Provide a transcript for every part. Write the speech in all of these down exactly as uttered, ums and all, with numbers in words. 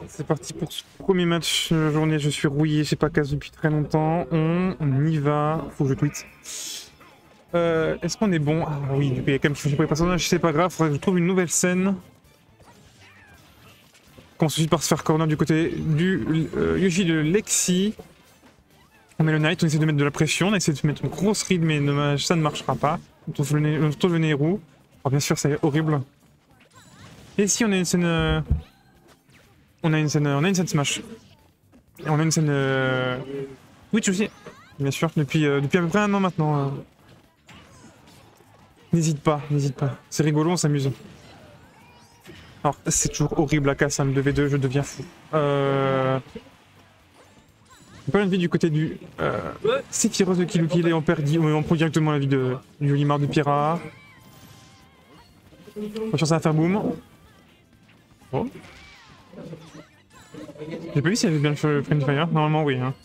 C'est parti pour ce premier match de la journée. Je suis rouillé, j'ai pas casse depuis très longtemps. On, on y va. Faut que je tweete. Euh, Est-ce qu'on est bon? Ah oui, il y a quand même quelque chose pour les personnages, c'est pas grave. Faudrait que je trouve une nouvelle scène. On se suit par se faire corner du côté du euh, Yuji de Lexi. On met le Knight, on essaie de mettre de la pression, on essaie de mettre une grosse ride, mais dommage, ça ne marchera pas. On trouve le, nez, on trouve le Nehru. Alors bien sûr, c'est horrible. Et si on a une scène... Euh... On a une scène, on a une scène Smash. Et on a une scène euh... Twitch aussi, bien sûr, depuis, euh, depuis à peu près un an maintenant. Euh... N'hésite pas, n'hésite pas. C'est rigolo, on s'amuse. Alors, c'est toujours horrible la casse, hein, le deux v deux, je deviens fou. Euh... Pas une vie du côté du... Euh... Sephiroth de Kill Kill et on perd, on prend directement la vie de, du Limar de Pyra. Attention, ça va faire boum. Oh. J'ai pas vu s'il y avait bien le Friendly Fire. Normalement, oui. Hein.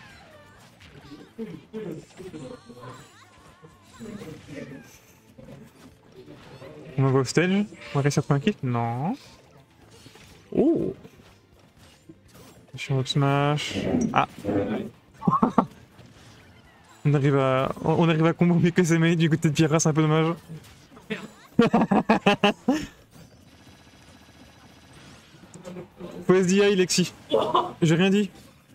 On va au stage. On va réussir à trouver un kill? Non. Oh. Sur Up Smash. Ah. on arrive à. On arrive à combo que ses mails du côté de Pyra, c'est un peu dommage. Faut S D I, Lexi. J'ai rien dit.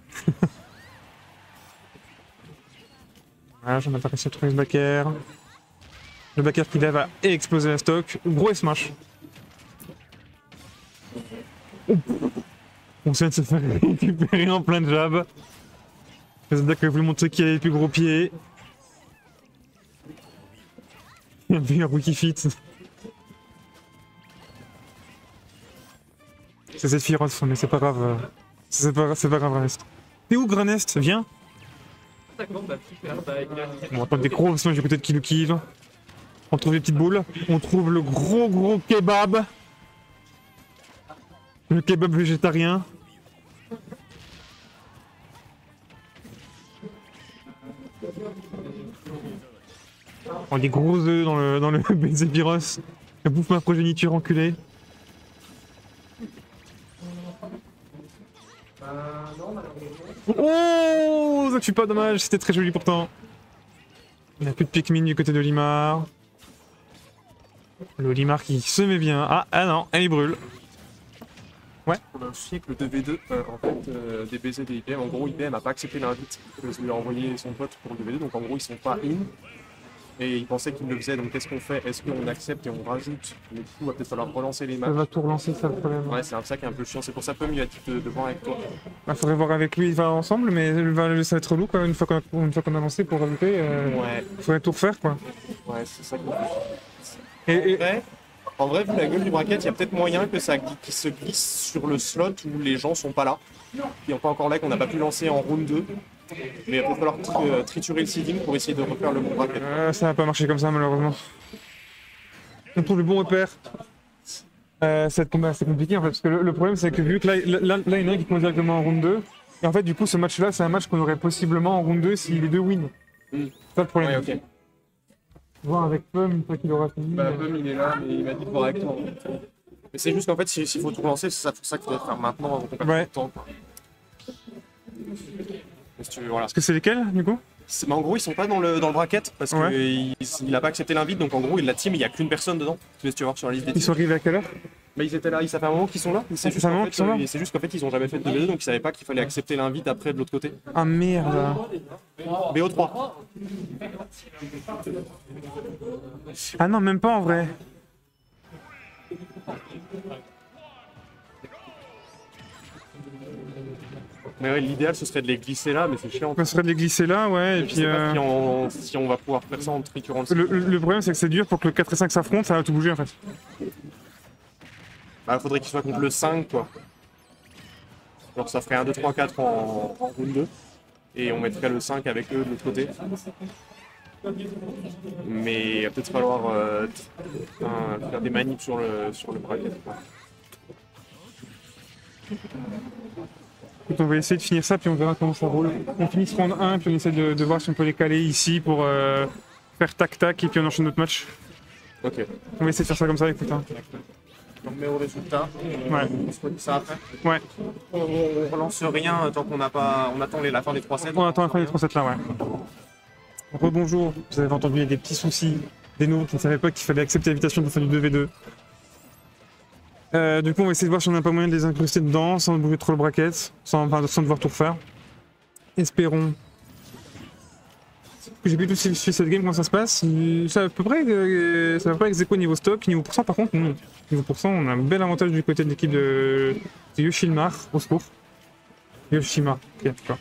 Voilà, j'en ai pas réussi à trouver ce backer. Le backer qui lève a explosé la stock. Gros smash. On vient de se faire récupérer en plein jab. Le Zodiac a voulu montrer qui avait les plus gros pieds. Il y avait un rookie fit. C'est Sephiroth, mais c'est pas grave. C'est pas, pas grave, Granest. T'es où, Granest? Viens. On entend des gros smash du côté de Kill Kill. On trouve les petites boules. On trouve le gros gros kebab. Le kebab végétarien. Oh, des gros œufs dans le, dans le Sephiroth. Ça bouffe ma progéniture enculée. Oh, ça tue pas, dommage, c'était très joli pourtant. Il n'y a plus de Pikmin du côté de Limar. Le Limar qui se met bien. Ah, ah non, elle brûle. Ouais. On a un souci avec le deux v deux, euh, en fait, euh, D B Z et I B M. En gros, I B M a pas accepté l'invite que lui a envoyé son pote pour le deux v deux, donc en gros, ils sont pas in. Et ils pensaient qu'ils le faisaient, donc qu'est-ce qu'on fait? Est-ce qu'on accepte et on rajoute? Mais du coup, il va peut-être falloir relancer les maps. Ça va tout relancer, ça le problème. Ouais, c'est un ça qui est un peu chiant, c'est pour ça que mieux a dit de, de voir avec toi. Bah, faudrait voir avec lui, il va ensemble, mais ça va être relou quoi, une fois qu'on a, qu'on a lancé pour rajouter. Euh, ouais. Faudrait tout refaire quoi. Ouais, c'est ça qui est et, et... Après, en vrai, vu la gueule du bracket, il y a peut-être moyen que ça qu'il se glisse sur le slot où les gens sont pas là. Qui n'ont pas encore là, qu'on n'a pas pu lancer en round deux. Mais il va falloir euh, triturer le seeding pour essayer de refaire le bon bracket. Euh, ça va pas marcher comme ça malheureusement. On trouve le bon repère. Euh, ça va être combat assez compliqué en fait, parce que le, le problème c'est que vu que là, là, là il y en a un qui commence directement en round deux, et en fait du coup ce match là c'est un match qu'on aurait possiblement en round deux si les deux win. Mm. C'est ça le problème. Ouais, ok. Voir avec Pum une fois qu'il aura fini. Bah Pum il est là, mais il m'a dit de voir avec toi. Mais c'est juste qu'en fait s'il faut tout relancer, c'est ça, pour ça qu'il faut faire maintenant avant qu'on perde ouais. du temps. Quoi. Si tu veux, voilà. Parce que c'est lesquels du coup? Mais en gros ils sont pas dans le, dans le bracket parce ouais. qu'il il a pas accepté l'invite, donc en gros il l'a team, il y a qu'une personne dedans. Tu veux voir sur la liste des Ils sont arrivés à quelle heure? Bah ils étaient là, ça fait un moment qu'ils sont là. C'est juste qu'en fait, euh, juste qu'en fait ils ont jamais fait de deux v deux, donc ils savaient pas qu'il fallait accepter l'invite après de l'autre côté. Ah merde. B O trois. Ah non, même pas en vrai. Mais ouais, l'idéal ce serait de les glisser là, mais c'est chiant. Ce serait de les glisser là, ouais, et je puis... sais euh... pas si on, si on va pouvoir faire ça en triturant le... Le, le problème c'est que c'est dur pour que le quatre et cinq s'affrontent, ça va tout bouger en fait. Bah faudrait qu'il soit contre le cinq quoi. Alors ça ferait un, deux, trois, quatre en, en round deux. Et on mettrait le cinq avec eux de l'autre côté. Mais il va peut-être falloir euh, un, faire des manips sur le, sur le bracket. Écoute, on va essayer de finir ça puis on verra comment ça roule. On finit ce round un puis on essaie de, de voir si on peut les caler ici pour euh, faire tac tac et puis on enchaîne notre match. Ok. On va essayer de faire ça comme ça, écoute. Hein. on remet au résultat. On, Ouais. on se redit ça après. Ouais, On, on relance rien tant qu'on n'a pas. On attend les- la fin des trois sets. on attend la fin des trois sets là, ouais. Rebonjour, vous avez entendu, il y a des petits soucis, des nouveaux qui ne savaient pas qu'il fallait accepter l'invitation pour faire du deux v deux. Euh, du coup, on va essayer de voir si on n'a pas moyen de les incruster dedans sans bouger trop le bracket, sans, enfin, sans devoir tout refaire. Espérons. J'ai plus tout suivi cette game, comment ça se passe. C'est à peu près, euh, c'est à peu près ex-aequo niveau stock. Niveau pourcent, par contre, non. Niveau pourcent, on a un bel avantage du côté de l'équipe de, de Yoshimar, au secours. Yoshimar, ok, d'accord.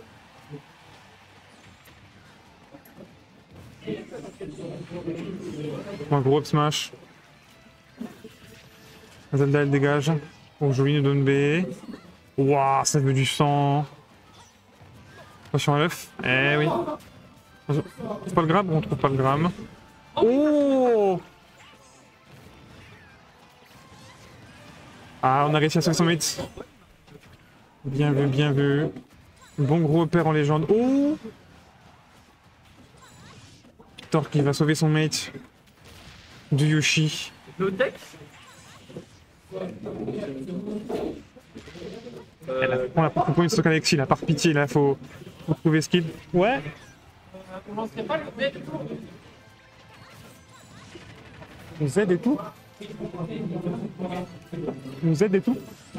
Un gros up smash. Zelda elle dégage. Oh joli, nous donne B. Waouh, ça veut du sang. Attention à l'œuf. Eh oui. On trouve pas le grab, on trouve pas le gramme. Oh. Ah, on a réussi à sauver son mate. Bien vu, bien vu. Bon gros père en légende. Oh. Thor qui va sauver son mate. De Yoshi. Le deck Elle a on a pas compris une stock Alexis là, par pitié là, faut, faut trouver ce qu'il. Ouais. On lancerait pas le deck Z et tout. Z et tout.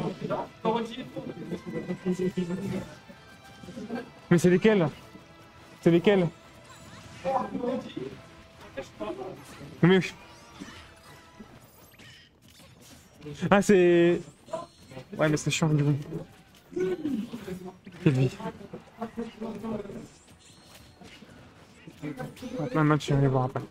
Mais c'est lesquels? C'est lesquels? Mais oui. Ah c'est... Ouais mais c'est chiant du coup. Quelle vie. En plein match, je vais aller voir après.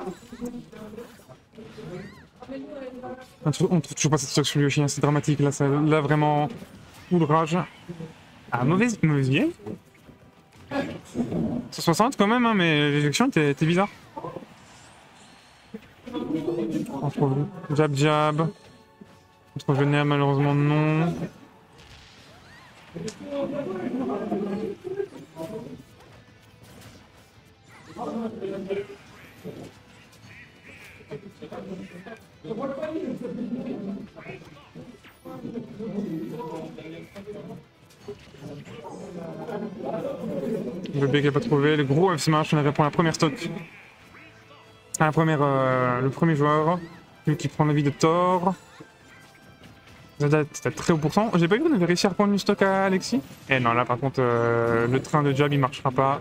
On trouve, on trouve toujours pas cette stock sur Yoshi, hein, c'est dramatique là, ça, là vraiment... Full rage. Ah mauvaise, mauvaise vieille. cent soixante quand même, hein, mais l'éjection était, était bizarre. Entre jab jab. Entre Vener malheureusement non. Le B qui n'a pas trouvé, le gros F smash, on avait pour la première stock. Ah, la première, euh, le premier joueur, lui qui prend la vie de Thor. Zelda c'était très haut pourcent. J'ai pas vu qu'on avait réussi à reprendre une stock à Alexis. Eh non, là par contre, euh, le train de jab il marchera pas.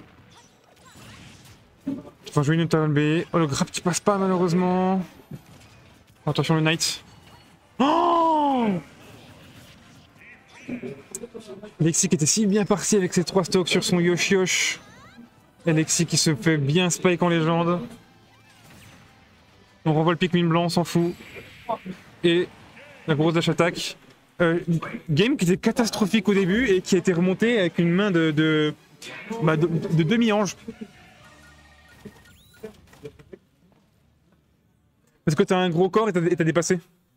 On va jouer une Total B. Oh, le grab qui passe pas malheureusement. Attention le Knight. Oh Alexis qui était si bien parti avec ses trois stocks sur son Yoshi Yosh. Alexis qui se fait bien spike en légende. On renvoie le Pikmin blanc, on s'en fout. Et la grosse dash attack. Euh, game qui était catastrophique au début et qui a été remonté avec une main de, de, bah de, de demi-ange. Parce que t'as un gros corps et t'as dépassé.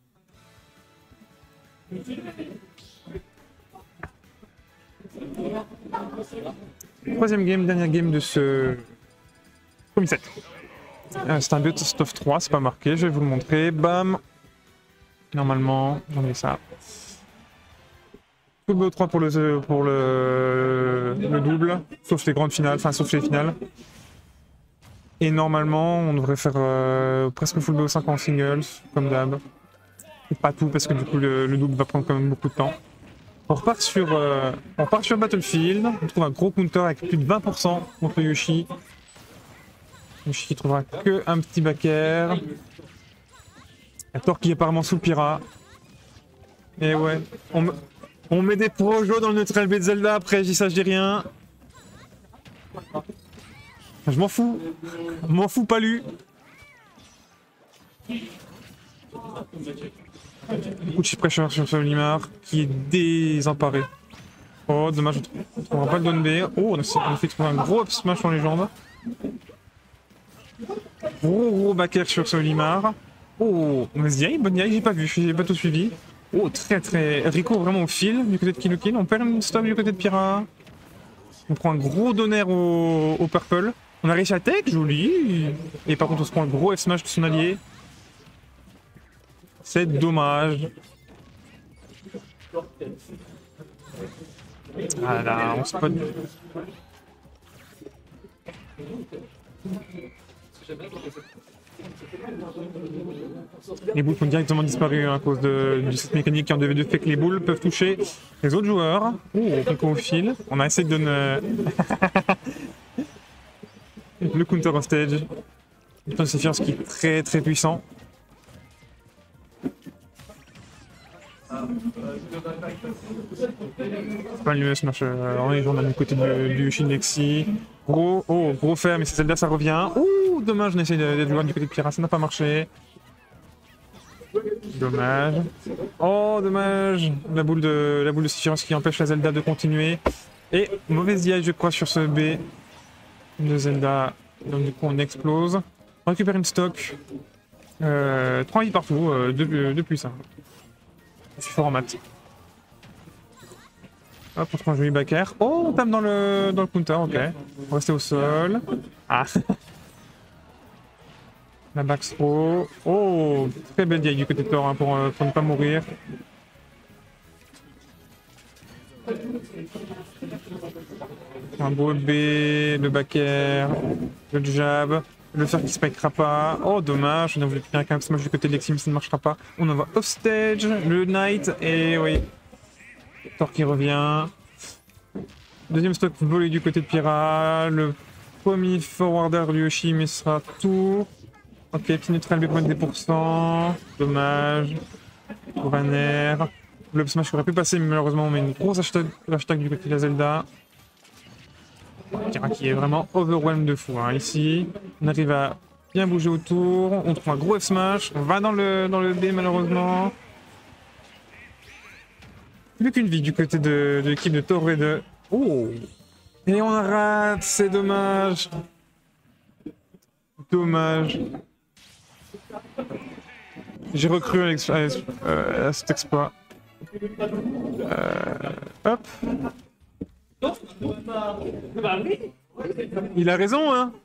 Troisième game, dernière game de ce premier set. Euh, c'est un Best of trois, c'est pas marqué, je vais vous le montrer. Bam. Normalement, j'en ai ça. Tout B O trois pour le, pour le, le double, sauf les grandes finales, enfin sauf les finales. Et normalement, on devrait faire euh, presque full B O cinq en singles, comme d'hab. Pas tout, parce que du coup, le, le double va prendre quand même beaucoup de temps. On repart sur, euh, on repart sur Battlefield, on trouve un gros counter avec plus de vingt pour cent contre Yoshi. Yoshi qui trouvera que un petit back air. Thor qui est apparemment sous le Pyra. Et ouais, on, me, on met des projos dans le neutral B de Zelda après, j'y ça, je dis rien. Je m'en fous. Je m'en fous pas lu. Beaucoup de chip pressure sur ce Limar qui est désemparé. Oh, dommage, on ne trouvera pas le down B. Oh, on a, on a fait trouver un gros up smash en légende. Gros gros back air sur ce Limar. Oh, on se dit, bonne j'ai pas vu, j'ai pas tout suivi. Oh, très très. Rico vraiment au fil du côté de Kinukin. On perd une stop du côté de Pyra. On prend un gros donner au, au purple. On a réussi à tech, joli. Et par contre, on se prend un gros F smash de son allié. C'est dommage. Ah là, on spot. Les boules ont directement disparu hein, à cause de, de cette mécanique qui en devait de fait que les boules peuvent toucher les autres joueurs. Ouh, on au fil. On a essayé de donner le counter on stage. C'est ce qui est très très puissant. C'est pas le smash euh, en légende du côté du, du Shin Lexi. Gros, oh, gros fer, mais c'est Zelda, ça revient. Ouh, dommage, on essaie de, de jouer du côté de Pyra, ça n'a pas marché. Dommage. Oh, dommage. La boule de, la boule de Sephiroth qui empêche la Zelda de continuer. Et mauvaise D I, je crois, sur ce B de Zelda. Donc du coup, on explose. On récupère une stock. Euh, trois vies partout, euh, deux plus simple. Je suis fort en maths. Hop, on trouve un joli backer. Oh, on tape dans le, dans le counter, ok. On va rester au sol. Ah. La backthrow. Oh, très belle D I du côté de Thor hein, pour, pour ne pas mourir. Un beau B, le backer, le jab, le fer qui spikera pas. Oh, dommage, on a voulu finir un smash du côté de Lexi, mais ça ne marchera pas. On envoie off stage, le knight, et oui. Thor qui revient. Deuxième stock volé du côté de Pyra. Le premier forwarder du Yoshi, mais ce sera tout. Ok, petit neutral B pour mettre des pourcents. Dommage. Pour un air. Le up smash aurait pu passer, mais malheureusement, on met une grosse hashtag, hashtag du côté de la Zelda. Pyra qui est vraiment overwhelmed de fou. Hein. Ici, on arrive à bien bouger autour. On trouve un gros F smash. On va dans le, dans le B, malheureusement. Plus qu'une vie du côté de, de l'équipe de Thor et de... Oh! Et on rate, c'est dommage. Dommage. J'ai recru à, à, à cet exploit. Euh, hop. Il a raison, hein.